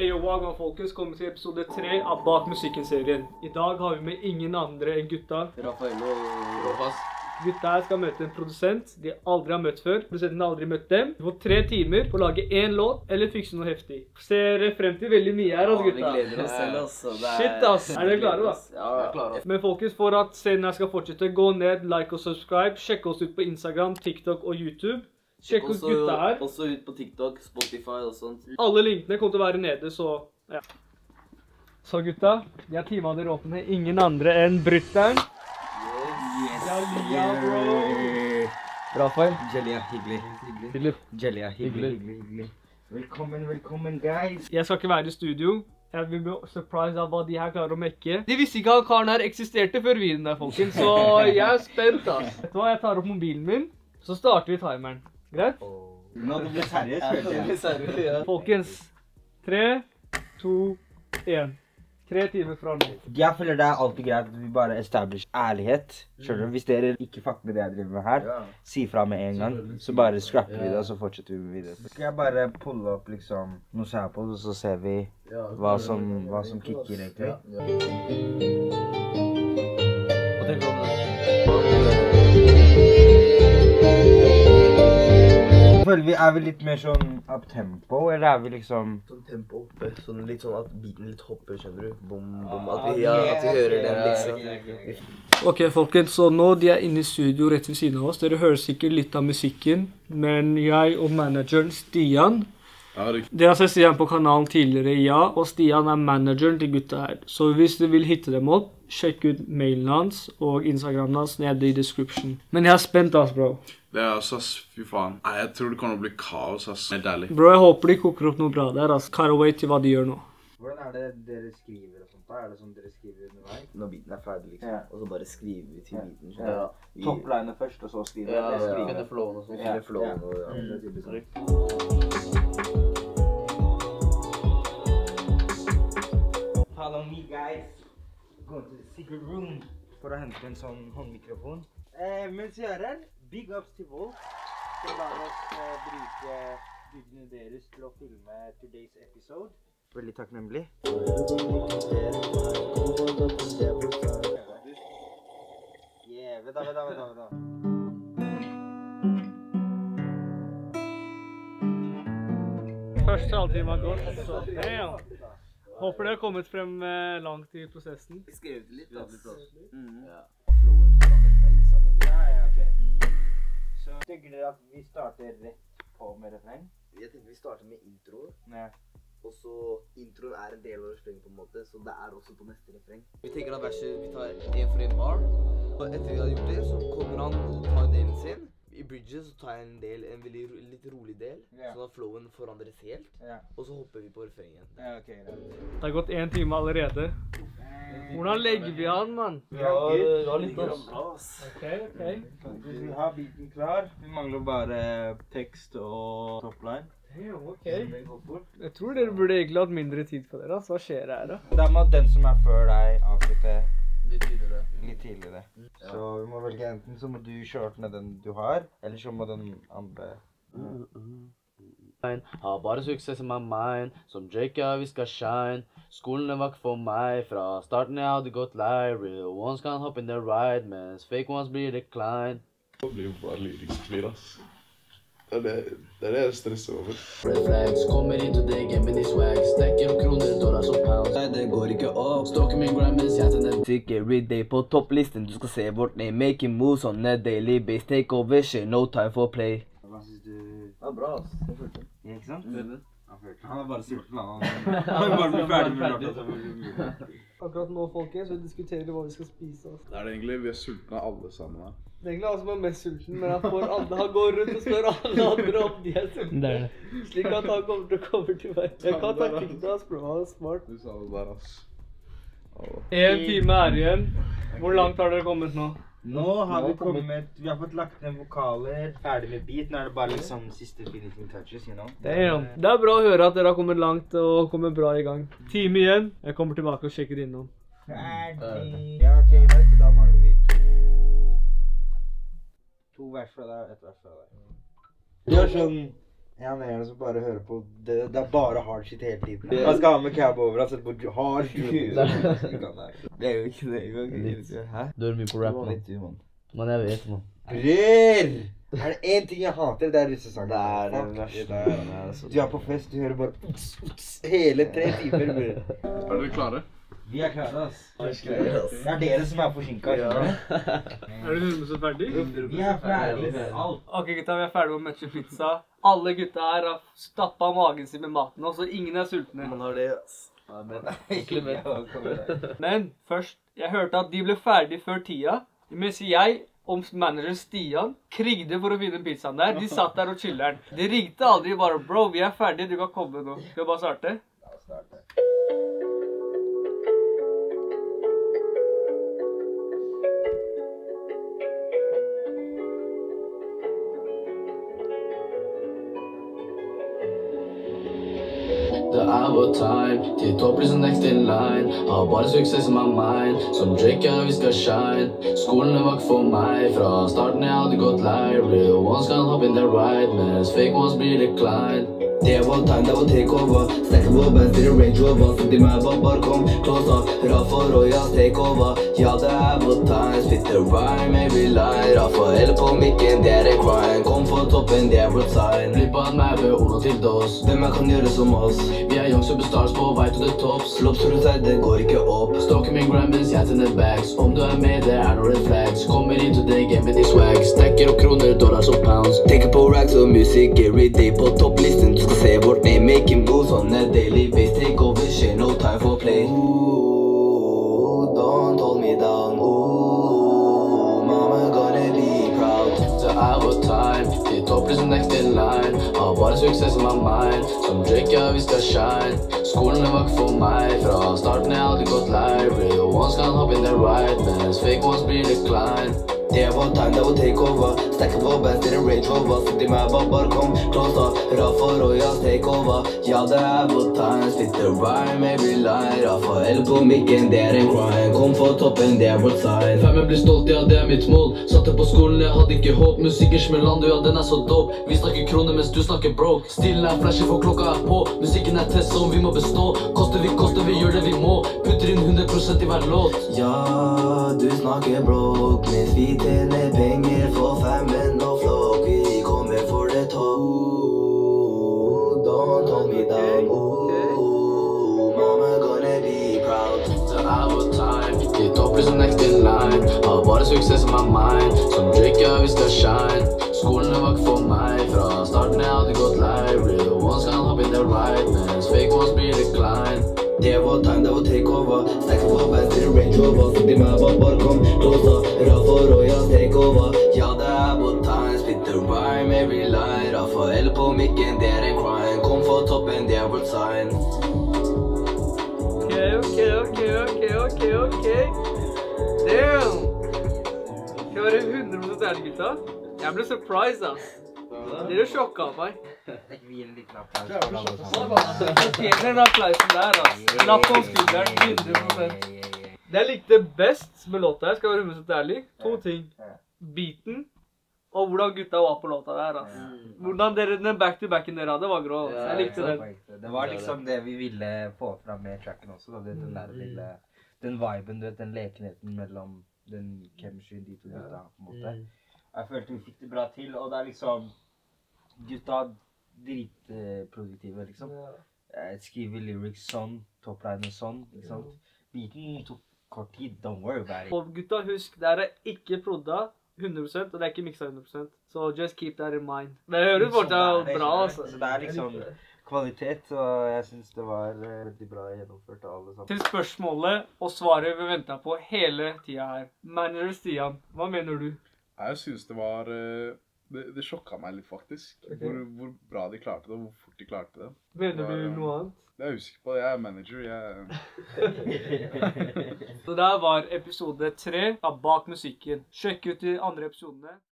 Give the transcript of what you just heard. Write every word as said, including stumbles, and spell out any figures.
Eyo Wagman folkens, kommer til episode tre av Bak musikken-serien. I dag har vi med ingen andre enn gutta. Rafael og Rojas. Gutta her skal møte en produsent de aldri har møtt før. Produsenten har aldri møtt dem. Vi får tre timer på å lage en låt eller fikse noe heftig. Ser frem til veldig mye her, altså, gutta. Ja, vi gleder oss selv, altså. Shit, ass. Er dere klare, da? Ja, vi er klare. Men folkens, for at serien her skal fortsette, gå ned, like og subscribe. Sjekk oss ut på Instagram, TikTok og YouTube. Sjekk ut gutta her. Også ut på TikTok, Spotify og sånt. Alle linkene kommer til å være nede, så ja. Så gutta, de har teamet dere opp med ingen andre enn Brytteren. Yes. Jalia, bro. Rafael. Jalia, hyggelig. Philip. Jalia, hyggelig, hyggelig, hyggelig. Velkommen, velkommen, guys. Jeg skal ikke være i studio. Jeg vil bli surprised av hva de her klarer å mekke. De visste ikke at karen her eksisterte før videoen der, folkens, så jeg er spent, da. Vet du hva, jeg tar opp mobilen min, så starter vi timeren. Greit? Nå blir det seriøst, ja. Folkens, tre, to, en. Tre timer fra nå. Jeg føler det er alltid greit at vi bare establish ærlighet. Skjønner du? Hvis dere ikke fucker med det jeg driver med her, si fra med en gang. Så bare scrapper vi det, og så fortsetter vi med videre. Skal jeg bare pulle opp liksom noe sample, og så ser vi hva som, hva som kicker egentlig. Hva tenker du om det? Føler vi, er vi litt mer sånn up-tempo, eller er vi liksom... Sånn tempo oppe, sånn litt sånn at beaten litt hopper, skjønner du? Bom, bom, at vi, ja, at vi hører den liksom. Ok, folkens, så nå de er inne i studio rett ved siden av oss. Dere hører sikkert litt av musikken, men jeg og manageren Stian, dere har sett Stian på kanalen tidligere, ja, og Stian er manageren til gutta her. Så hvis dere vil hitte dem opp, sjekk ut mailen hans og Instagramen hans nede i description. Men jeg er spent, ass, bro. Det er altså, fy faen. Nei, jeg tror det kommer å bli kaos, ass. Helt ærlig. Bro, jeg håper de koker opp noe bra der, ass. Can't wait til hva de gjør nå. Hvordan er det dere skriver og sånt da? Er det sånn dere skriver underveis? Når beaten er ferdig, liksom. Og så bare skriver vi til beaten. Ja. Toppliner først, og så skriver vi. Ja, ja, ja. Finne flowen og sånt. Finne flowen og ja. Det er typisk sånn. Follow me, guys. Go to the secret room for å hente en sånn håndmikrofon. Eh, mens vi er her, big ups til Wolf. Så la oss eh, bruke bildene deres til å filme today's episode. Veldig takknemlig. Yeah, vent da, vent da, vent da, vent da. Første halvtime har gått, så damn. Håper dere har kommet frem eh, langt i prosessen. Vi skrev det litt, ass. Mm. Ja. Flowen forandrer seg i sangen. Ja, ja, ok. Mm. Så tenker dere at vi starter rett på med refreng? Jeg tenker vi starter med intro. Ja. Og så introen er en del av refreng på en måte, så det er også på neste refreng. Vi tenker at verset, vi tar en for en bar, og etter vi har gjort det, så kommer han og tar delen sin. I bridges så tar jeg en del, en veldig ro, litt rolig del, ja. Sånn at flowen forandres helt, ja. Og så hopper vi på refrengen. Ja, ok. Ja. Det har gått en time allerede. Hvordan legger vi an, mann? Ja, det var litt ass. Ok, ok. Vi har beaten klar. Vi mangler bare tekst og topline. Ja, ok. Jeg tror dere burde egentlig hatt mindre tid på dere, altså. Hva skjer her da? Da må den som er før deg avslutte Litt tidligere. Litt tidligere. Ja. Så vi må velge enten så må du shortne den du har, eller så må den andre... Mm, mm. Har bare suksess i my mind, som Drake ja, vi skal shine. Skolen er vakt for meg, fra starten jeg hadde gått lei. Real ones kan hoppe in the ride, mens fake ones blir declined. Det blir jo bare lyriksflyr, ass. Det er det, det er det jeg stresser over. Red flags, kommer inn til deg, men de swag. Stekker og kroner, dollars og pounds. Nei, det går ikke opp. Stokker min grind, mens jeg tenner. Sikker every day på topplisten, du skal se vårt name. Making moves on a daily base. Take over shit, no time for play. Hva synes du? Ja, bra, ass. Jeg følte det. Ja, ikke sant? Mm. Han er bare sulten, han. Han er bare ferdig med låta. Akkurat nå, folkens, så diskuterer vi hva vi skal spise oss. Det er det egentlig, vi er sultne alle sammen her. Det er egentlig han som er mest sulten, men han får alle, han går rundt og spør alle andre om de er sultne. Det er det. Slik at han kommer til å komme til meg. Jeg kan takke deg, ass, bro. Han er smart. Du sa det der, ass. En time er igjen. Hvor langt har dere kommet nå? Nå har vi kommet, vi har fått lagt ned vokaler, ferdig med beat. Nå er det bare liksom siste finishing touches, you know? Damn. Det er bra å høre at dere har kommet langt og kommet bra i gang. Time igjen. Jeg kommer tilbake og sjekker innom. Ferdig. Ja, ok, vet du, da mangler vi to... To vers fra deg og et vers fra deg. Gjør sånn Ja, det er det som bare hører på. Det, det er bare hard shit hele tiden. Man skal ha med cab over, altså på hard shit. Det er jo ikke det engang. Hæ? Du hører mye på rap, man. Men jeg vet, man. Brør! Er det en ting jeg hater, det er russesanger. Det er det verste. Du er på fest, du hører bare uts, uts, hele tre timer, bror. Er dere klare? Vi er klare, ass. Det er dere som er forsinket. Er du hundre prosent ferdig? Vi er ferdig med alt. Ok gutta, vi er ferdig med å matche pizza. Alle gutta her har stappet magen sin med maten, og så ingen er sultne. Man har det, ass. Egentlig med. Men først, jeg hørte at de ble ferdig før tida, mens jeg og manager Stian krigde for å finne pizzaen der. De satt der og chiller'n. De ringte aldri bare, bro, vi er ferdige, du kan komme nå. Skal vi bare starte? Ja, starte. Det er vår time, til topp blir som next in line. Har bare suksess som er mine, som Drake, ja, vi skal shine. Skolen er vakt for meg, fra starten jeg hadde gått lei. Real ones kan hoppe in the ride, mens fake ones blir declined. Det var time, det var take over. Snakker på band til Range Rover. Så de med var bare kom closer. Rafa Royal take over. Ja, det er vår time. Spit the rhyme, every line. Rafael på mikken, det er en crime. Kom for toppen, det er vår sign. Bli på en meg ved Ono til dos. Hvem jeg kan gjøre som oss? Vi er young superstars på vei til the tops. Slops for seg, det går ikke opp. Stalker min gram mens jeg tenner bags. Om du er med, det er noen red flags. Kommer into the game med de swags. Stacker opp kroner, dollars og pounds. Tenker på rags og musikk every day på topplisten. Du skal se vårt name, make him go sånn a daily base. Take over shit, no time for play. Ooh, don't hold me down. Ooh, mama gonna be proud. Det er vår time, til topp blir som next in line. Har bare suksess som er mine, som Drake, ja, vi skal shine. Skolen er vakt for meg, fra starten jeg hadde gått lei. Real ones kan hoppe in the ride, mens fake ones blir declined. Det var time, det var take over. Snakker på band til en Range Rover. Så de med var bare kom closer. Rafa Royal take over. Ja, det er vår time. Spit the rhyme, every line. Rafael på mikken, det er en crime. Kom for toppen, det er vår sign. Femmen blir stolt, ja, det er mitt mål. Satte på skolen, jeg hadde ikke håp. Musikken smelland, ja, den er så dope. Vi snakker kroner mens du snakker broke. Stilen er flashy, for klokka er på. Musikken er test som vi må bestå. Koster vi, koster vi, gjør det vi må. Putter inn hundre prosent i hver låt. Ja, du snakker broke, mens vi tjener penger for femmen og flok. Vi kommer for det topp. Don't hold me down. Ooh, mama gonna be proud. Det er vår time, til topp blir som next in line. Har bare suksess som er mine, som Drake, ja, vi skal shine. Skolen er vakt for meg, fra starten jeg hadde gått lei. Real ones kan hoppe in the ride, mens fake ones blir declined. Det var time, det var take over. Snakker på band til Range Rover. Så de med var bare kom closer. Rafa Royal take over. Ja, det er vår time. Spit the rhyme, every line. Rafael på mikken, det er en crime. Kom for toppen, det er vår sign. Ok, ok, ok, ok, ok, ok. Damn! Skal jeg være hundre prosent ærlig, gutta? Jeg ble surprised, ass. Dere sjokket meg. Vi gir en liten applaus for alle sammen. Fortjener den applausen der, ass. Klapp på skulderen, hundre prosent. Det jeg likte best med låta her, skal jeg være hundre prosent ærlig, to ting. Beaten, og hvordan gutta var på låta der, ass. Hvordan dere, den back-to-backen dere hadde var grå. Jeg likte den. Det var liksom det vi ville få fram med tracken også, da. Den der lille, den viben, du vet, den lekenheten mellom den chemistry de to gutta, på en måte. Jeg følte vi fikk det bra til, og det er liksom, gutta dritproduktive, liksom. Jeg skriver lyrics sånn, toppliner sånn, ikke sant? Beaten tok kort tid, don't worry about it. Og gutta, husk, det er ikke prodda hundre prosent, og det er ikke mixet hundre prosent. Så just keep that in mind. Det høres fortsatt bra, altså. Så det er liksom kvalitet, og jeg synes det var veldig bra gjennomført av alle sammen. Til spørsmålet og svaret vi ventet på hele tida her. Manager Stian, hva mener du? Jeg synes det var... Det, det sjokket meg litt, faktisk. Okay. Hvor, hvor bra de klarte det, og hvor fort de klarte det. Mener det var, du noe annet? Det er jeg usikker på. Jeg er manager, jeg... Så der var episode tre av Bak musikken. Sjekk ut de andre episodene.